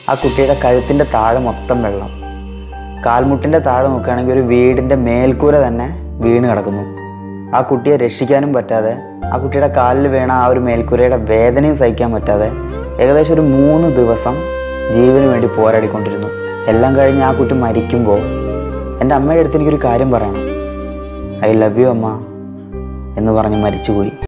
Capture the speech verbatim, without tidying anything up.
ആ കുട്ടിയുടെ കഴുത്തിൻ്റെ താഴെ മൊത്തം വെള്ളം. കാൽമുട്ടിൻ്റെ താഴെ നോക്കുകയാണെങ്കിൽ ഒരു വീടിൻ്റെ മേൽക്കൂര തന്നെ വീണ് കിടക്കുന്നു. ആ കുട്ടിയെ രക്ഷിക്കാനും പറ്റാതെ, ആ കുട്ടിയുടെ കാലിൽ വീണ ആ ഒരു മേൽക്കൂരയുടെ വേദനയും സഹിക്കാൻ പറ്റാതെ ഏകദേശം ഒരു മൂന്ന് ദിവസം ജീവന് വേണ്ടി പോരാടിക്കൊണ്ടിരുന്നു. എല്ലാം കഴിഞ്ഞ് ആ കുട്ടി മരിക്കുമ്പോൾ എൻ്റെ അമ്മയുടെ അടുത്ത് എനിക്കൊരു കാര്യം പറയണം. ഐ ലവ് യു അമ്മ എന്ന് പറഞ്ഞ് മരിച്ചുപോയി.